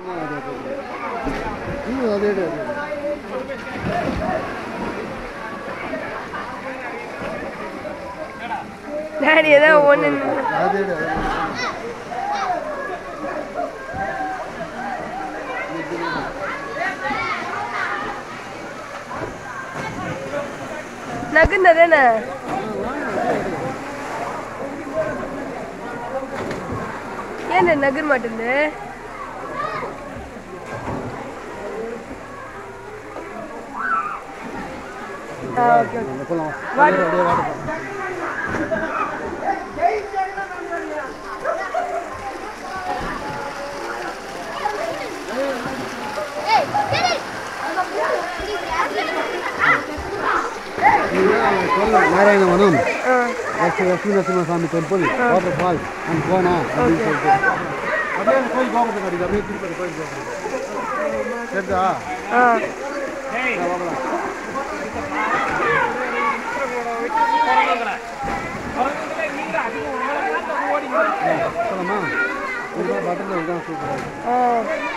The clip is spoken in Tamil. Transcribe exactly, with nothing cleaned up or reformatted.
Daddy, ஏதோ ஒண்ணு நகுந்ததேன ஏன் நகர் மாட்டேங்குது ஆ ஓகே போலாம் வாடி அப்படியே வாடி Narayanam, that's the Lakshmi temple, waterfall, and Kona. Okay. Again, koi go to the Gami people. Said the ah. Hey. Oh.